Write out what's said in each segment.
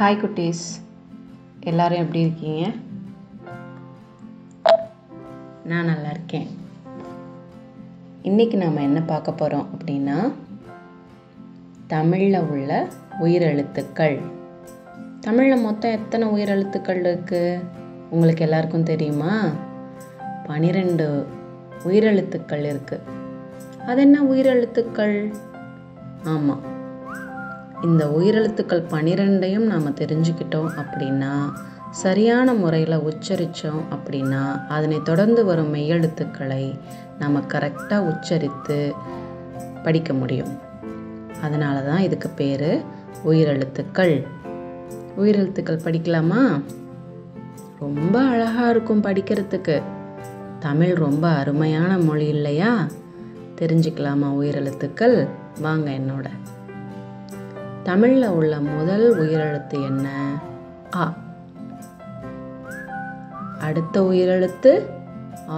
Hi குட்டீஸ், எல்லாரும் எப்படி இருக்கீங்க? நான் நல்லா இருக்கேன். இன்றைக்கி நாம் என்ன பார்க்க போகிறோம் அப்படின்னா, தமிழில் உள்ள உயிரெழுத்துக்கள். தமிழில் மொத்தம் எத்தனை உயிரெழுத்துக்கள் இருக்குது உங்களுக்கு எல்லாருக்கும் தெரியுமா? 12 உயிரெழுத்துக்கள் இருக்குது. அது என்ன உயிரெழுத்துக்கள்? ஆமாம், இந்த உயிரெழுத்துக்கள் 12ஐயும் நாம் தெரிஞ்சுக்கிட்டோம் அப்படின்னா, சரியான முறையில் உச்சரித்தோம் அப்படின்னா, அதனை தொடர்ந்து வரும் மெய்யெழுத்துக்களை நம்ம கரெக்டாக உச்சரித்து படிக்க முடியும். அதனால தான் இதுக்கு பேர் உயிரெழுத்துக்கள். உயிரெழுத்துக்கள் படிக்கலாமா? ரொம்ப அழகாக இருக்கும் படிக்கிறதுக்கு. தமிழ் ரொம்ப அருமையான மொழி இல்லையா? தெரிஞ்சுக்கலாமா உயிரெழுத்துக்கள்? வாங்க என்னோட. தமிழில் உள்ள முதல் உயிரெழுத்து என்ன? ஆ. அடுத்த உயிரெழுத்து ஆ.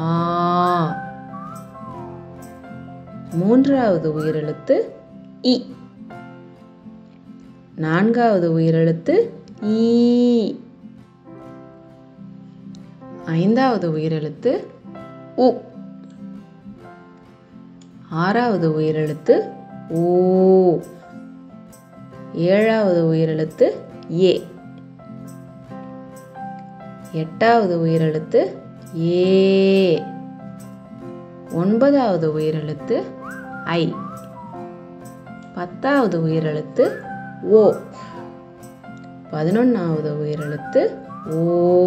மூன்றாவது உயிரெழுத்து இ. நான்காவது உயிரெழுத்து ஈ. ஐந்தாவது உயிரெழுத்து உ. ஆறாவது உயிரெழுத்து ஓ. ஏழாவது உயிரெழுத்து ஏ. எட்டாவது உயிரெழுத்து ஏ. ஒன்பதாவது உயிரெழுத்து ஐ. 10வது உயிரெழுத்து ஓ. 11வது உயிரெழுத்து ஓ.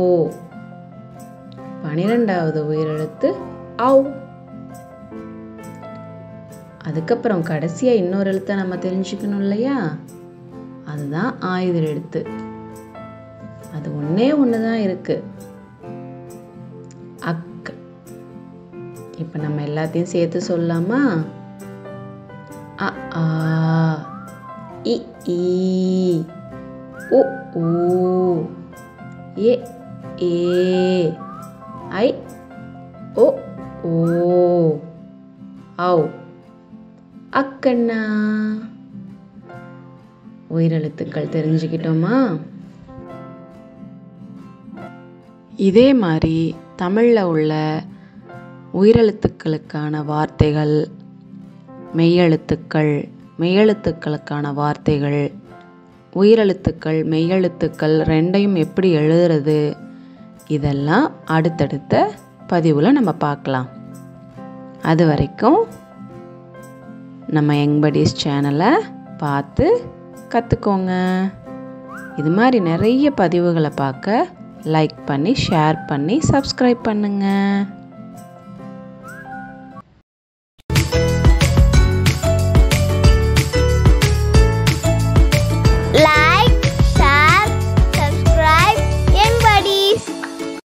12வது உயிரெழுத்து ஔ. அதுக்கப்புறம் கடைசியாக இன்னொரு எழுத்தை நம்ம தெரிஞ்சுக்கணும் இல்லையா? அதுதான் ஆயுத எழுத்து. அது ஒன்னே ஒண்ணுதான் இருக்கு, அக். இப்ப நம்ம எல்லாத்தையும் சேர்த்து சொல்லலாமா? அ ஆ, இ ஈ, உ ஊ, ஏ ஏ, ஐ ஓ ஓ, ஔ. அக்கண்ணா. உயிரெழுத்துக்கள் தெரிஞ்சுக்கிட்டோமா? இதே மாதிரி தமிழில் உள்ள உயிரெழுத்துக்களுக்கான வார்த்தைகள், மெய்யெழுத்துக்கள், மெய்யெழுத்துக்களுக்கான வார்த்தைகள், உயிரெழுத்துக்கள், மெய்யெழுத்துக்கள் ரெண்டையும் எப்படி எழுதுறது, இதெல்லாம் அடுத்தடுத்த பதிவில் நம்ம பார்க்கலாம். அது வரைக்கும் நம்ம யங் படீஸ் சேனலை பார்த்து கற்றுக்கோங்க. இது மாதிரி நிறைய பதிவுகளை பார்க்க லைக் பண்ணி, ஷேர் பண்ணி, சப்ஸ்கிரைப் பண்ணுங்கள்.